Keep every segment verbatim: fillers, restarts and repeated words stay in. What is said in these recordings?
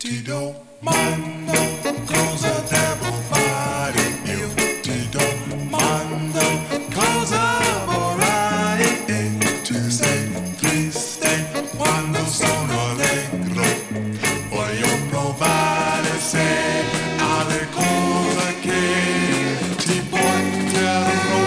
ti domando cosa devo fare io, ti domando cosa vorrai e tu sei triste quando sono allegro. Voglio provare se alle cose che ti porterò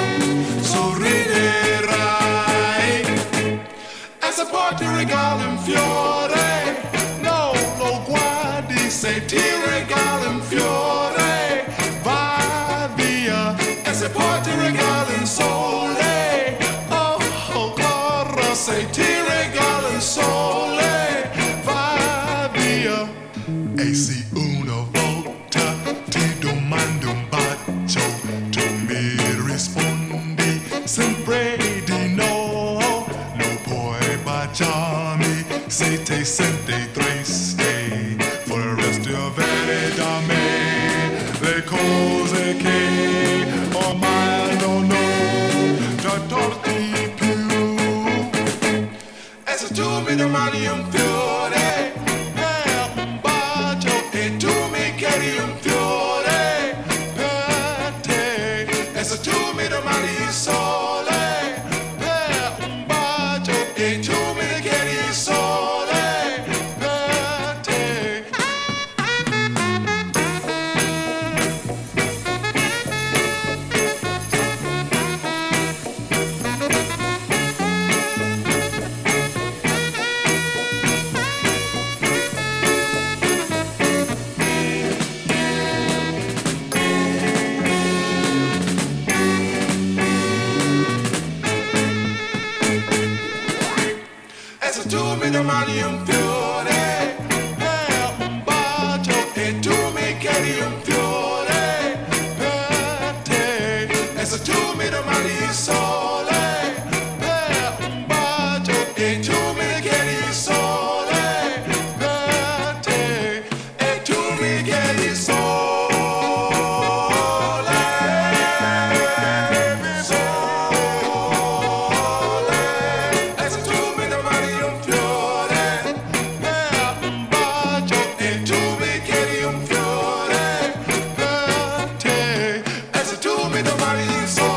sorriderai e se poi ti regalo un fiore no lo guardi, se ti regalo un fiore vai via e se poi ti regalo un sole oh, oh corro, se ti regalo un sole vai via. E se una volta ti domando un bacio tu mi rispondi sempre di no, non puoi baciarmi se ti senti triste, vorresti avere da me le cose che ormai non ho da darti più. E se tu mi domandi un fiore eh, un bacio e tu mi chiedi un fiore per te, e se tu mi domandi il sole eh, un bacio e tu mi chiedi il sole per te. E se tu mi domandi un fiore eh, un bacio e tu mi chiedi un fiore per te, e se tu mi domandi il sole eh, un bacio e tu mi chiedi il sole per te, e tu mi chiedi il sole, sole, e se tu mi domandi un fiore eh, un bacio e tu mi chiedi un fiore per te, e se tu mi domandi il sole